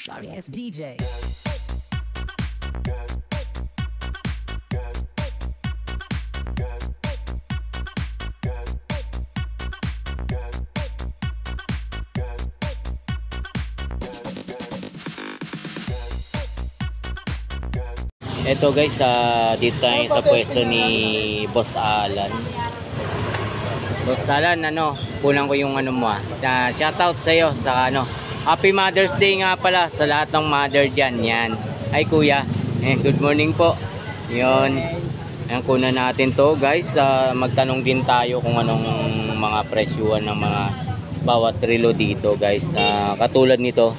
Sorry, it's DJ. Eto guys, dito tayo sa pwesto ni Boss Alan. Boss Alan, kulang ko yung mo shoutout sa iyo sa Happy Mother's Day nga pala sa lahat ng mother diyan. Yan. Ay kuya, good morning po. 'Yon. Ayan, kunan natin 'to, guys. Magtanong din tayo kung anong mga presyuhan ng mga bawat relo dito, guys. Katulad nito,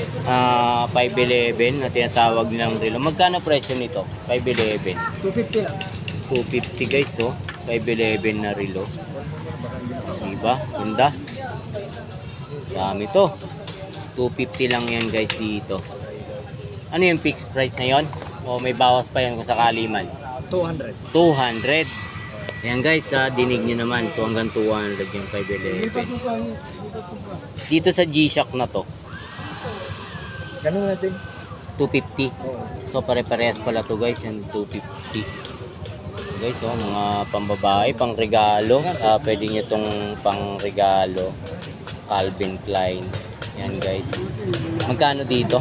511 na tinatawag nilang relo. Magkano presyo nito? 511. 250 lang. 250 guys, 511 na relo. Diba? Ganda. Dami to. 250 lang yan guys dito. Ano yung fixed price na yon? O may bawas pa yan kung sakali man? 200. 200. Ayan guys, dinig nyo naman. Ito hanggang 200 yung 511. Dito sa G-Shock na to, Ganun natin. 250. Oo. So pare-parehas pala to guys, yung 250. Guys, mga pambabae, pang regalo. Pwede nyo itong pang regalo. Calvin Klein. Yan guys. Magkano dito?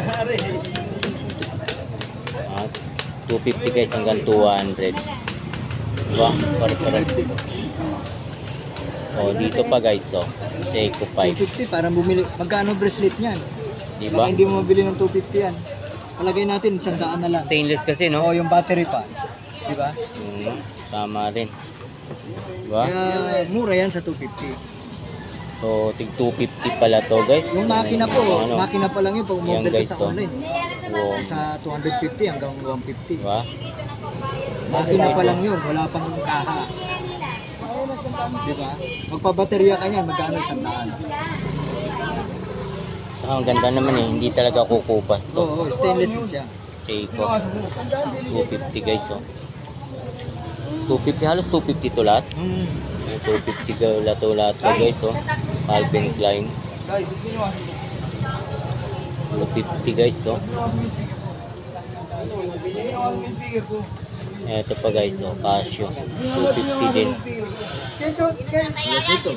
250 guys hanggang 200. Diba? Pare-parehas. Dito pa guys, Seiko 5. 250 parang bumili. Magkano bracelet niyan? Diba? Baka hindi mo mabili ng 250 yan. Palagay natin 100 na lang. Stainless kasi, no? Oo, yung battery pa. Diba? Tama rin. Diba? Kaya mura yan sa 250. So, tig 250 pala to guys. Yung makina po, makina pa lang yun pag Yan, umorder guys, ka sa online. Wow. Sa 250 hanggang 150. Diba? Makina pa lang yun, wala pang kaha. Diba? Magpabaterya ka niyan, magkano 100? Saka ang ganda naman hindi talaga kukupas to. Oo, stainless siya. Seiko. 250 guys, 250, halos 250 to lahat. 250 lahat to guys, Calvin Klein. 250 guys, Eto pa guys, Casio. 250 din. Ito.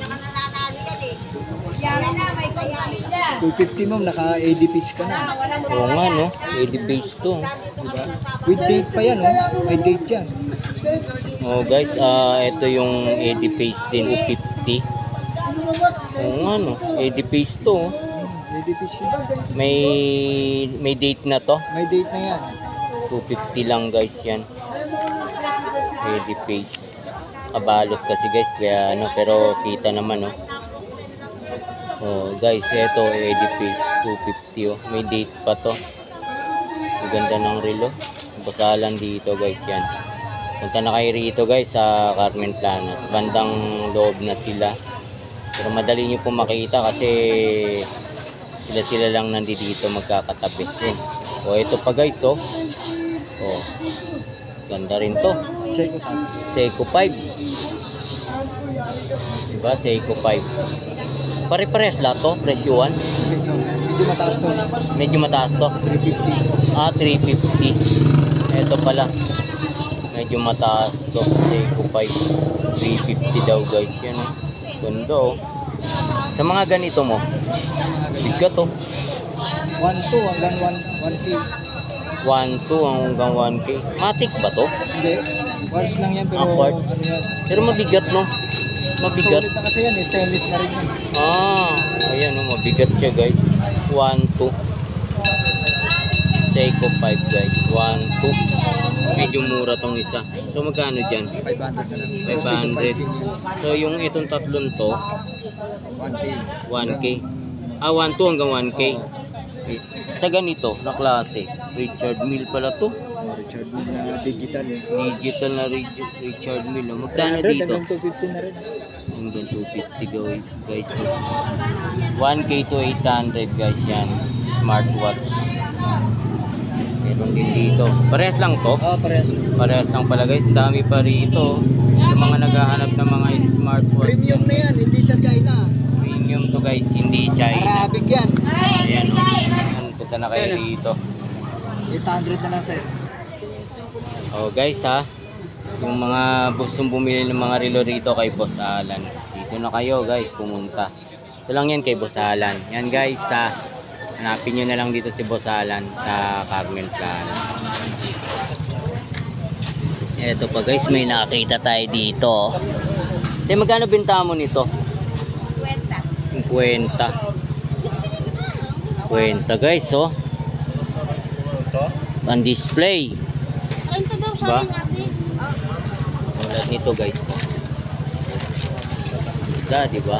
250 ma'am, naka 80 piece ka na. Oo nga, no? 80 base to. Diba? With date pa yan, may date yan. Guys, ito yung 80 base din, 250. Oo nga, no? 80 base to. 80 piece yan. May date na to. May date na yan. 250 lang guys yan. 80 base. Kabalot kasi guys, kaya pero kita naman, guys, ito 80 piece, 250 may date pa to. Ang ganda ng relo. Basalan dito guys yan. Punta na kayo rito guys sa Carmen Planas. Bandang loob na sila. Pero madali nyo po makita kasi sila lang nandito magkakatabi. Ito pa guys, ganda rin to. Seiko 5. Diba? Seiko 5. Pare-pares lahat to, presyuhan. Medyo mataas to. Medyo mataas to. 350. 350. Ito pala. Medyo mataas to. Seiko 5. 350 daw guys. Yan, ganda, Sa mga ganito mo, bigat, 1.2 hanggang 1K. 1.2 hanggang 1K. Matic ba to? Hindi. Quartz lang yan, pero quartz. Pero mabigat, no? Mabigat. Solid na kasi yan, stainless na rin yan. Ayan, mabigat siya guys. 1.2. Seiko 5 guys. 1.2. Medyo mura tong isa. So magkano dyan? 500 na lang. 500. So yung itong tatlong to, 1K. 1K. 1.2 hanggang 1K. Sa ganito na klase, Richard Mille pala to. Richard Mille na digital. Digital na Richard Mille. Magkano 100 dito? hanggang 250 na rin. Hanggang 250 guys. 1K to 800 guys yan. Smartwatch. Meron din dito. Parehas lang to? Parehas. Parehas lang pala guys. Ang dami pa rito. Yung mga naghahanap ng mga smartwatch. Premium na yan, hindi siya China. Premium Premium to guys, hindi China. Arabic yan. Ayan o. Ayan, punta na kayo dito. 800 na lang sir. Oh guys ha, yung mga gustong bumili ng mga relo rito kay Boss Alan, dito na kayo guys pumunta. Ito lang yan kay Boss Alan. Yan guys ha, hanapin nyo na lang dito si Boss Alan sa Carmen Plana. Eto pa guys, may nakakita tayo dito. Te, magkano benta mo nito? 50. 50 guys oh. Ang display. Diba? Tulad nito guys. Ganda, diba?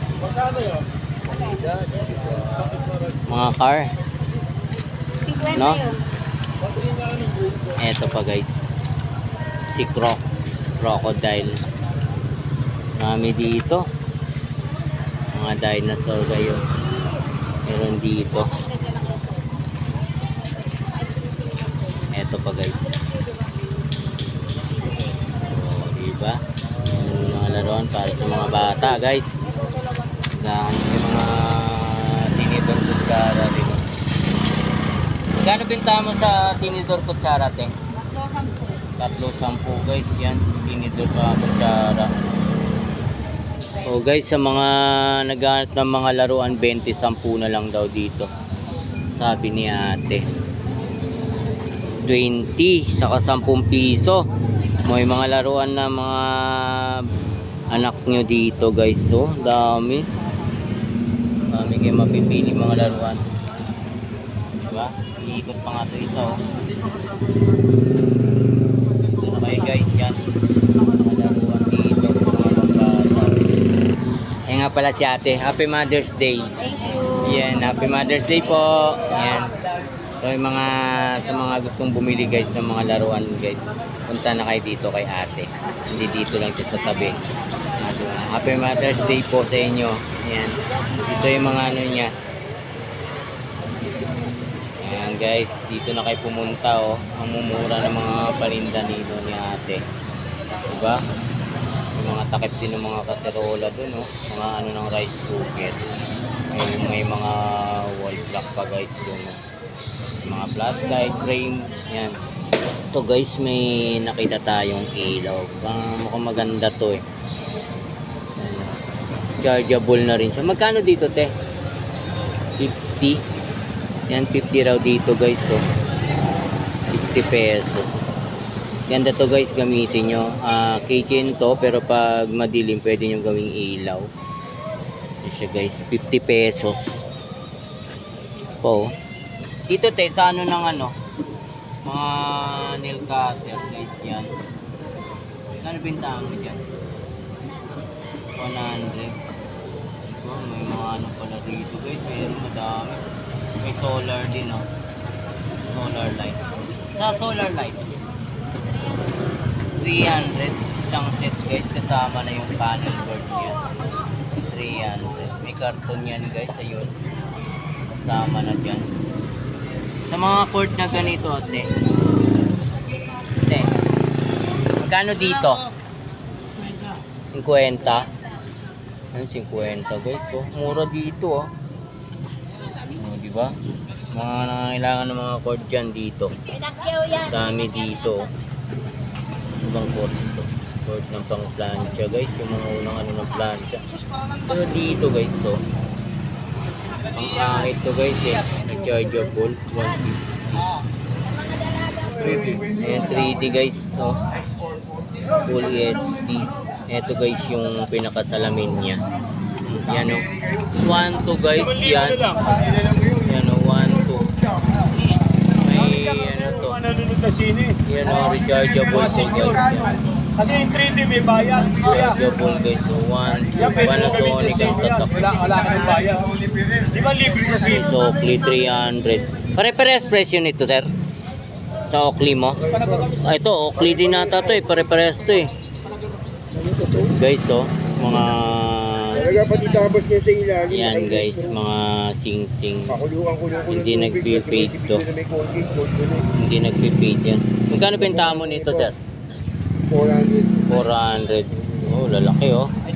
Mga car. No? Eto pa guys. Si Crocs. Crocodile. Marami dito. Mga dinosaur kayo. Meron dito. Eto pa guys. Oh, diba? Yung mga laruan para sa mga bata guys. Gaan yung mga tinidor kutsara rin. Magkano benta mo sa tinidor kutsara te? 3.10 guys yan. Tinidor sa kutsara. Oh guys, sa mga naghahanap ng mga laruan 20-10 na lang daw dito. Sabi ni ate. 20 saka 10 piso. May mga laruan na mga anak nyo dito guys. So, dami. Dami kayo mapipili mga laruan. Diba? Iikot pa nga sa isa oh. Ito na kayo guys. Yan. Mga laruan dito. Mga nga pala si ate. Happy Mother's Day. Thank you. Yan. Happy Mother's Day po. Yan. So yung mga sa mga gustong bumili guys ng mga laruan guys, punta na kayo dito kay ate. Hindi dito lang siya sa tabi. Happy Mother's Day po sa inyo. Ayan. Dito yung mga ano niya. Ayan guys, dito na kayo pumunta oh. Ang mumura ng mga paninda nito ni ate. Diba? Yung mga takip din ng mga kaserola dun oh. Mga ano ng rice cooker. May mga wall clock pa guys dun oh. Mga flashlight frame yan. Ito guys, may nakita tayong ilaw. Mukhang maganda to eh. Chargeable na rin siya. Magkano dito te? 50. Yan 50 raw dito guys oh. 50 pesos. Ganda to guys, gamitin nyo. Keychain to pero pag madilim pwede nyo gawing ilaw. Yan siya guys, 50 pesos po. Dito te, sa ano ng ano, mga nail cutter guys yan. Kano bintahan mo dyan? 100. So, may mga ano pala dito guys, mayroon madami. May solar din oh. Solar light. Sa solar light 300. Isang set guys, kasama na yung panel board niya. 300. May karton yan guys, ayun. Kasama na dyan. Sa mga cord na ganito, ate. Ate. Magkano dito? 50. Yan, 50 guys. So, mura dito, oh. Oh, diba? Mga nangangailangan ng mga cord dyan dito. Dami dito, oh. Ibang cord ito. Cord ng pang plancha, guys. Yung mga unang ano ng plancha. Pero dito, guys, so. Ang kahit to guys eh, rechargeable 150. Ayan 3D guys, so full HD. Ito guys yung pinakasalamin niya. Yan o, 1 to guys yan. Yan o, 1 to. May ano to. Yan o, rechargeable to guys. Kasi yung 3D may bayad. Rechargeable guys, so 1 Panasonic ang tatak. Wala ka ng bayad. Di ba libre sa Sino? So Oakley 300. Pare-parehas presyo nito sir? Sa Oakley mo? Ah, ito Oakley din nata to eh. Pare-parehas to eh. Guys oh, mga Dapat itabas niya sa ilalim. yan guys, mga sing-sing. Hindi nagpi-fade to. Hindi nagpi-fade yan. Magkano benta mo nito sir? 400. 400. Oh, lalaki oh.